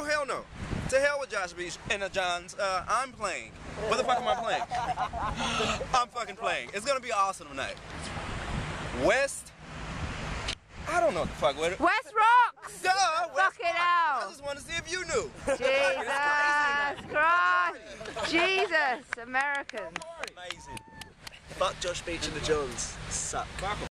hell no. To hell with Josh Beach and the Johns. I'm playing. What the fuck am I playing? I'm fucking playing. It's gonna be awesome tonight. West. I don't know what the fuck with it. West Rocks! Duh, West Fucking Rocks. hell. I just want to see if you knew. Jesus Christ! Jesus, Americans. Amazing. Fuck Josh Beach and the Johns. Suck.